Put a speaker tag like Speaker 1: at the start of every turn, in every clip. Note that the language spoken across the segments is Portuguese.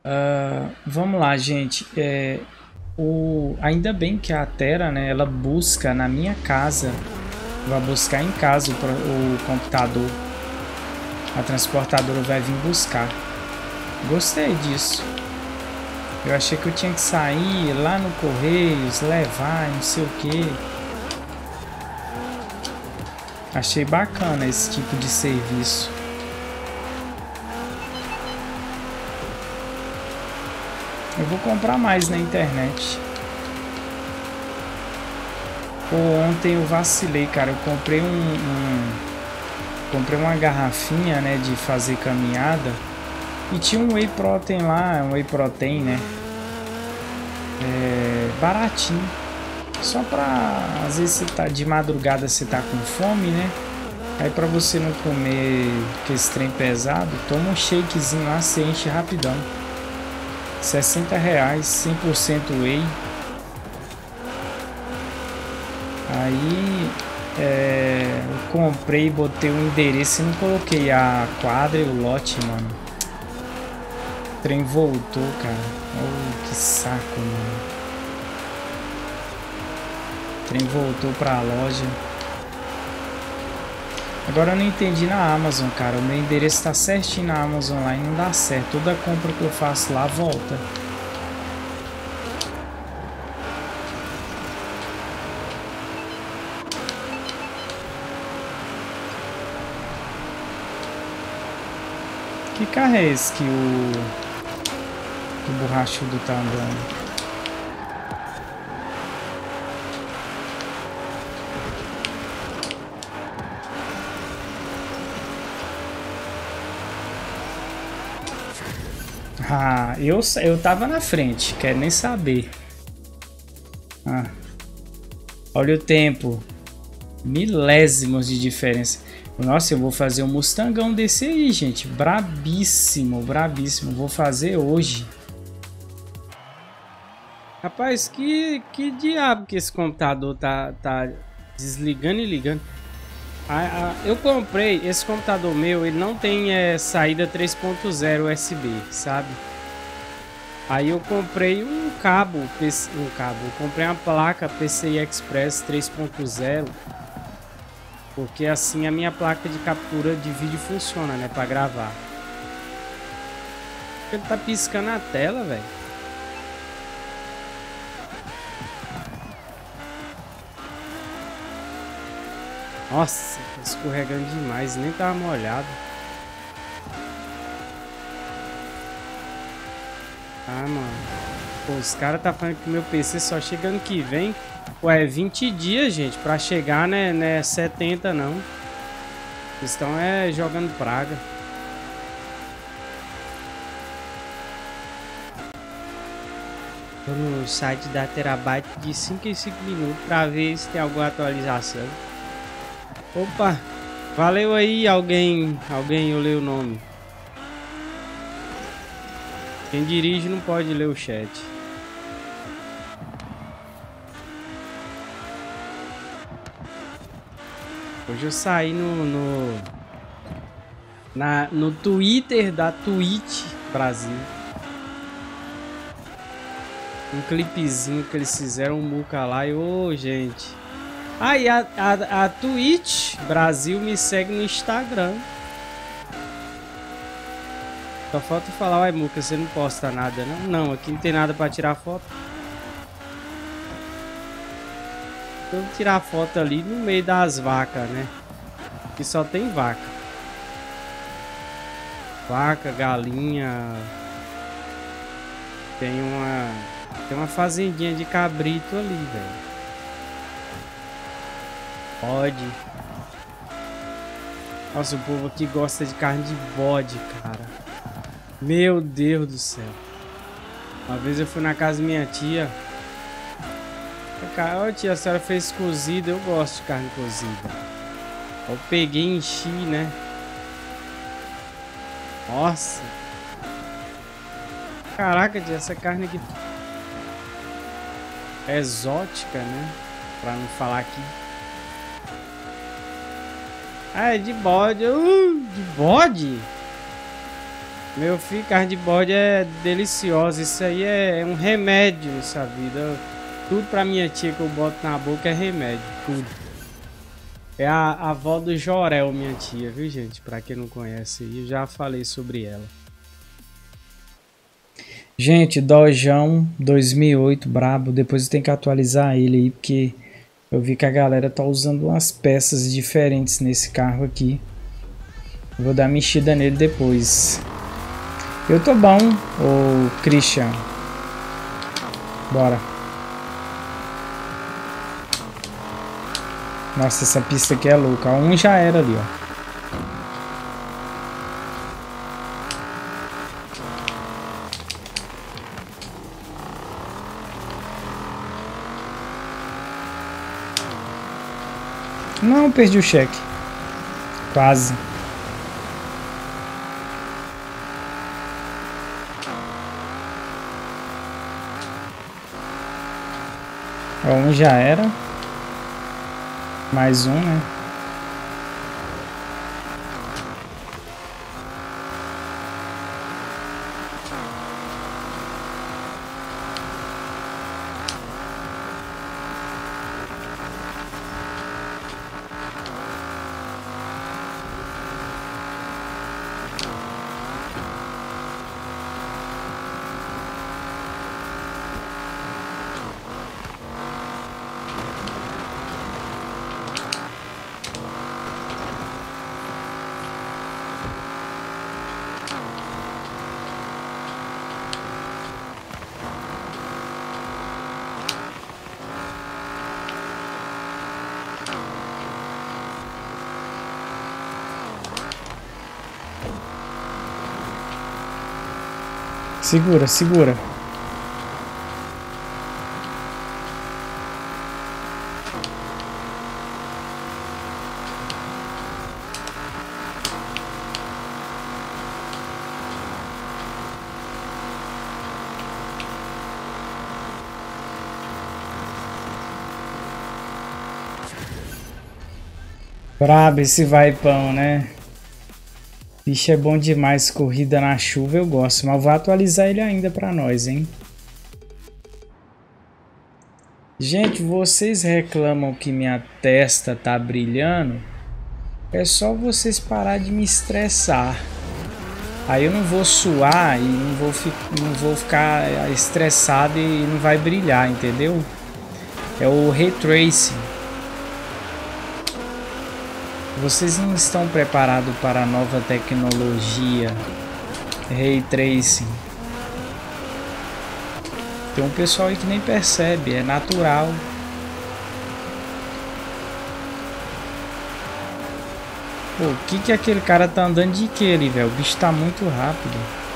Speaker 1: Vamos lá, gente. Ainda bem que a Terra, né, ela busca na minha casa. Vai buscar em casa o computador. A transportadora vai vir buscar. Gostei disso. Eu achei que eu tinha que sair lá no Correios, levar, não sei o que. Achei bacana esse tipo de serviço. Eu vou comprar mais na internet. Pô, ontem eu vacilei, cara. Eu comprei comprei uma garrafinha, né, de fazer caminhada. E tinha um whey protein lá, um whey protein, né? Baratinho. Só pra, às vezes você tá de madrugada, você tá com fome, né? Aí pra você não comer com esse trem pesado, toma um shakezinho lá, você enche rapidão. R$60, 100% whey. Aí eu comprei, botei o endereço e não coloquei a quadra e o lote, mano. O trem voltou, cara. Oh, que saco, mano. O trem voltou pra loja. Agora eu não entendi na Amazon, cara. O meu endereço tá certinho na Amazon lá e não dá certo. Toda compra que eu faço lá volta. Que carro é esse que o borrachudo tá andando? Ah, eu tava na frente, quero nem saber. Olha o tempo. Milésimos de diferença. Nossa, eu vou fazer um Mustangão desse aí, gente. Brabíssimo, brabíssimo. Vou fazer hoje. Rapaz, que diabo que esse computador tá desligando e ligando. Eu comprei esse computador meu, ele não tem saída 3.0 USB, sabe? Aí eu comprei um cabo, eu comprei uma placa PCI Express 3.0, porque assim a minha placa de captura de vídeo funciona, né, para gravar. Ele tá piscando a tela, velho. Nossa, tá escorregando demais, nem tava molhado. Ah, mano. Pô, os caras tá falando que meu PC só chega ano que vem. Ué, 20 dias, gente, pra chegar, né? Não é 70, não. Eles estão jogando praga. Tô no site da Terabyte de 5 em 5 minutos pra ver se tem alguma atualização. Opa, valeu aí, alguém eu leio o nome. Quem dirige não pode ler o chat. Hoje eu saí no Twitter da Twitch Brasil. Um clipezinho que eles fizeram um muca lá e ô, gente. Ah, e a Twitch Brasil me segue no Instagram. Só falta falar, uai, Muca, você não posta nada, não? Não, aqui não tem nada pra tirar foto. Eu vou tirar foto ali no meio das vacas, né? Aqui só tem vaca. Vaca, galinha. Tem uma fazendinha de cabrito ali, velho. Bode. Nossa, o povo aqui gosta de carne de bode, cara. Meu Deus do céu. Uma vez eu fui na casa da minha tia. Cara, tia, a senhora fez cozida. Eu gosto de carne cozida. Eu peguei e enchi, né? Nossa. Caraca, tia, essa carne aqui é exótica, né? Pra não falar aqui. Ah, é de bode. De bode? Meu filho, carne de bode é deliciosa. Isso aí é um remédio nessa vida. Tudo pra minha tia que eu boto na boca é remédio. Tudo. É a avó do Jorel, minha tia, viu, gente? Pra quem não conhece, eu já falei sobre ela. Gente, Dojão 2008, brabo. Depois eu tenho que atualizar ele aí, porque eu vi que a galera tá usando umas peças diferentes nesse carro aqui. Vou dar mexida nele depois. Eu tô bom, ô Christian. Bora. Nossa, essa pista aqui é louca. Um já era ali, ó. Não, perdi o cheque. Quase. Ó, um já era. Mais um, né? Segura, segura. Brabo esse vaipão, né? Bicho, é bom demais. Corrida na chuva eu gosto, mas vou atualizar ele ainda pra nós, hein? Gente, vocês reclamam que minha testa tá brilhando? É só vocês parar de me estressar. Aí eu não vou suar e não vou ficar estressado e não vai brilhar, entendeu? É o Ray Tracing. Vocês não estão preparados para a nova tecnologia Ray Tracing. Tem um pessoal aí que nem percebe, é natural. Pô, o que aquele cara tá andando de que ali, velho? O bicho tá muito rápido.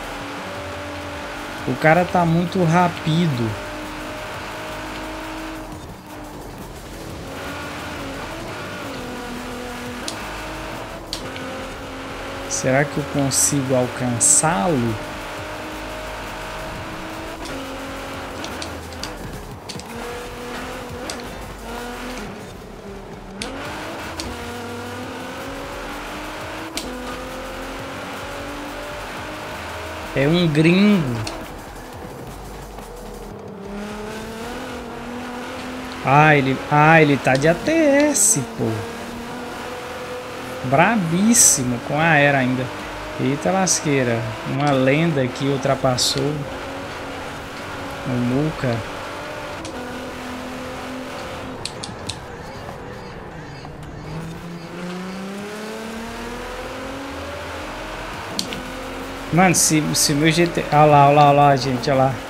Speaker 1: O cara tá muito rápido. Será que eu consigo alcançá-lo? É um gringo. Ele tá de ATS, pô. Brabíssimo, com a era ainda. Eita lasqueira. Uma lenda que ultrapassou o Muka. Mano, se meu GT... Olha lá, gente, olha lá.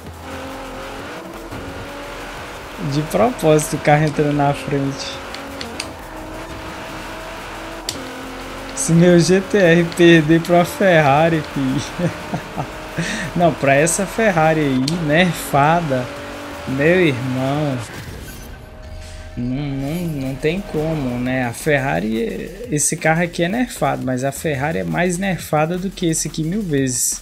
Speaker 1: De propósito o carro entrando na frente. Se meu GTR perder pra uma Ferrari, filho. Não, pra essa Ferrari aí, nerfada, meu irmão. Não tem como, né? A Ferrari, esse carro aqui é nerfado, mas a Ferrari é mais nerfada do que esse aqui 1000 vezes.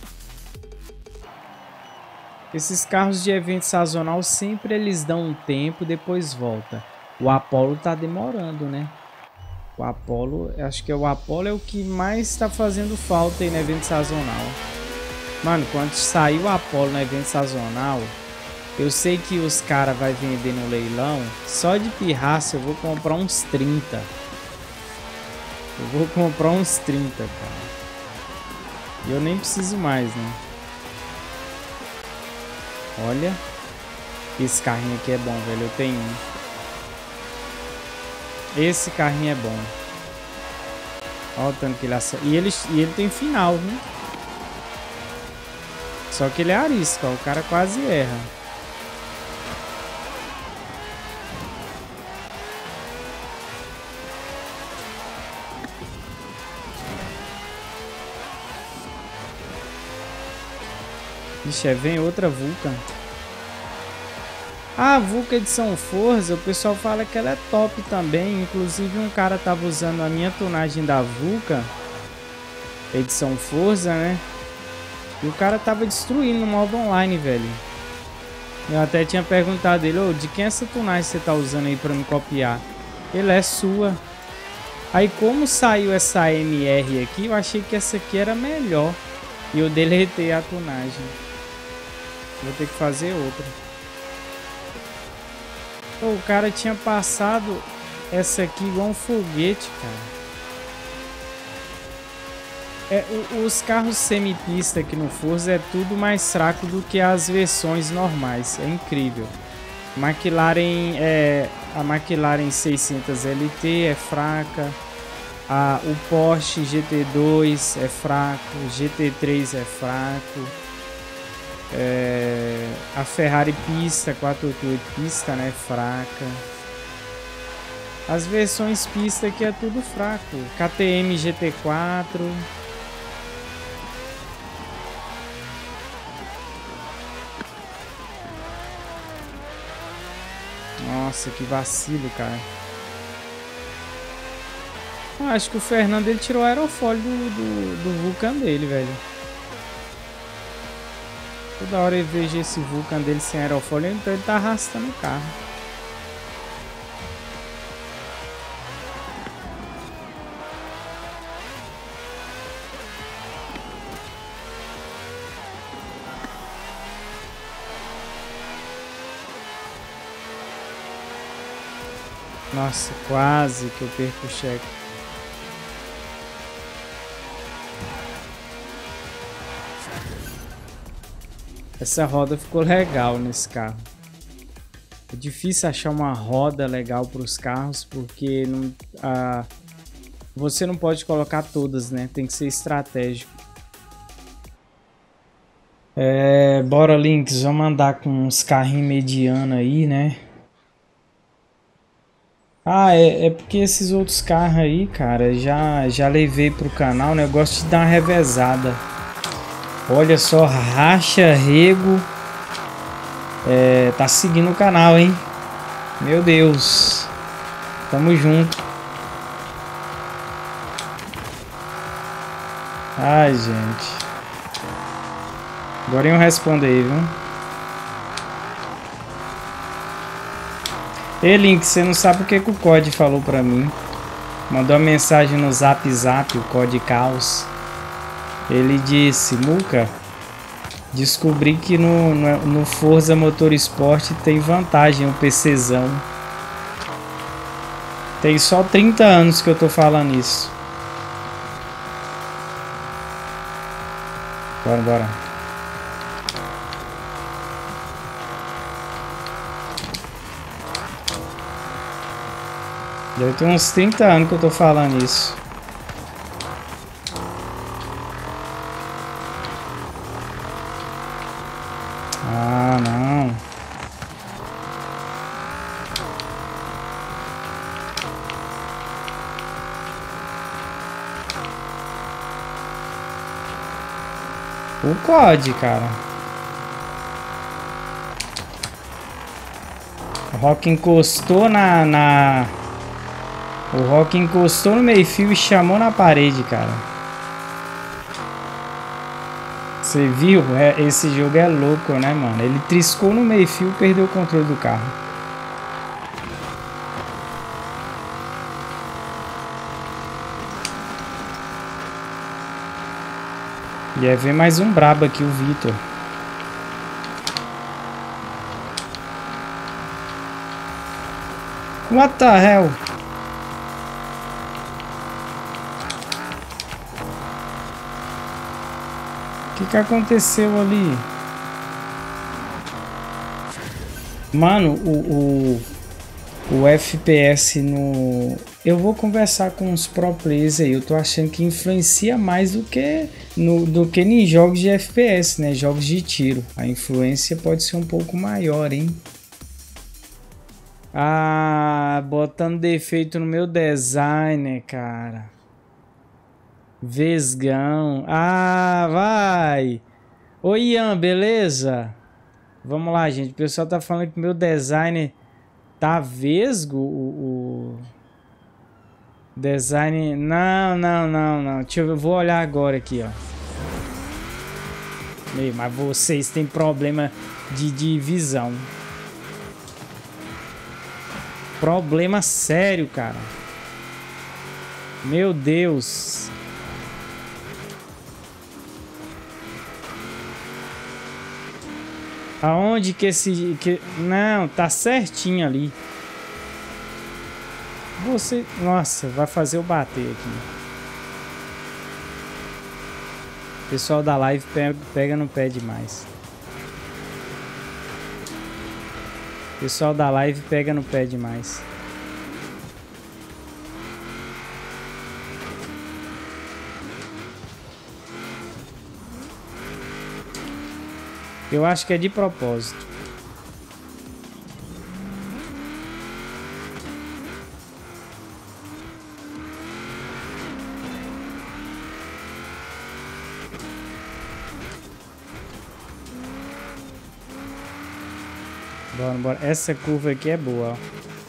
Speaker 1: Esses carros de evento sazonal sempre eles dão um tempo, depois volta. O Apollo tá demorando, né? O Apollo, acho que o Apollo é o que mais está fazendo falta aí no evento sazonal. Mano, quando sair o Apollo no evento sazonal, eu sei que os caras vão vender no leilão. Só de pirraça eu vou comprar uns 30. Eu vou comprar uns 30, cara. E eu nem preciso mais, né? Olha. Esse carrinho aqui é bom, velho. Eu tenho um. Esse carrinho é bom. Olha o tanto que ele acerta. E ele tem final, viu? Só que ele é arisco, ó. O cara quase erra. Ixi, vem outra Vulcan. A Vulcan edição Forza, o pessoal fala que ela é top também. Inclusive um cara tava usando a minha tunagem da Vulcan edição Forza, né? E o cara tava destruindo no modo online, velho. Eu até tinha perguntado ele, de quem é essa tunagem você tá usando aí pra me copiar? Ele é sua. Aí como saiu essa MR aqui, eu achei que essa aqui era melhor. E eu deletei a tunagem. Vou ter que fazer outra. Pô, o cara tinha passado essa aqui igual um foguete, cara. Os carros semipista aqui no Forza é tudo mais fraco do que as versões normais. É incrível. A McLaren 600 LT é fraca. O Porsche GT2 é fraco. O GT3 é fraco. A Ferrari pista 488 pista, né, fraca. As versões pista aqui é tudo fraco. KTM GT4. Nossa, que vacilo, cara. Acho que o Fernando ele tirou o aerofólio do Vulcan dele, velho. Toda hora eu vejo esse Vulcan dele sem aerofólio, então ele tá arrastando o carro. Nossa, quase que eu perco o cheque. Essa roda ficou legal nesse carro. É difícil achar uma roda legal para os carros, porque você não pode colocar todas, né? Tem que ser estratégico. Bora, Lynx, vamos andar com uns carrinhos medianos aí, né? É porque esses outros carros aí, cara, já levei pro canal, o negócio de dar uma revezada. Olha só, Racha Rego tá seguindo o canal, hein? Meu Deus. Tamo junto. Ai, gente. Agora eu respondo aí, viu? Ei, Link, você não sabe o que o COD falou pra mim. Mandou uma mensagem no Zap, o COD Caos. Ele disse: Muca, descobri que no Forza Motorsport tem vantagem o PCzão. Tem só 30 anos que eu tô falando isso. Bora. Deve ter uns 30 anos que eu tô falando isso. Ah, não. O COD, cara. O Rock encostou O Rock encostou no meio-fio e chamou na parede, cara. Você viu? Esse jogo é louco, né, mano? Ele triscou no meio-fio e perdeu o controle do carro. E aí vem mais um brabo aqui, o Vitor. What the hell? O que aconteceu ali? Mano, o FPS no... Eu vou conversar com os pro players aí. Eu tô achando que influencia mais do que em jogos de FPS, né? Jogos de tiro. A influência pode ser um pouco maior, hein? Ah, botando defeito no meu designer, cara. Vesgão. Ah, vai. Oi, Ian, beleza? Vamos lá, gente. O pessoal tá falando que o meu designer tá vesgo. O design... Não. Deixa eu ver. Vou olhar agora aqui, ó. Mas vocês têm problema de visão. Problema sério, cara. Meu Deus. Aonde que esse... Não, tá certinho ali. Você... Nossa, vai fazer eu bater aqui. O pessoal da live pega no pé demais. O pessoal da live pega no pé demais. Eu acho que é de propósito. Bora. Essa curva aqui é boa, ó.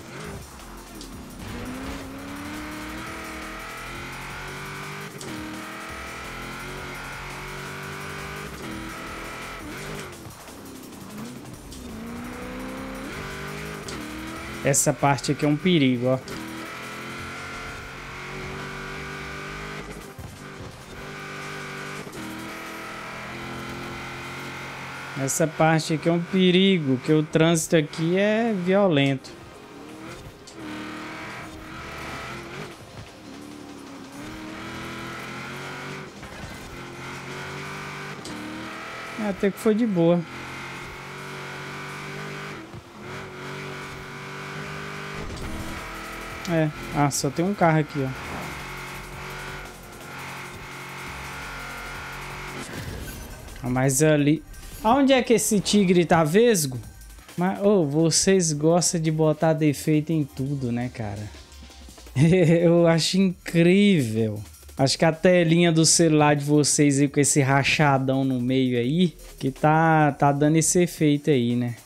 Speaker 1: Essa parte aqui é um perigo, ó. Essa parte aqui é um perigo, que o trânsito aqui é violento. Até que foi de boa. Só tem um carro aqui, ó. Mas ali... Aonde é que esse tigre tá vesgo? Mas, vocês gostam de botar defeito em tudo, né, cara? Eu acho incrível. Acho que a telinha do celular de vocês aí com esse rachadão no meio aí, que tá dando esse efeito aí, né?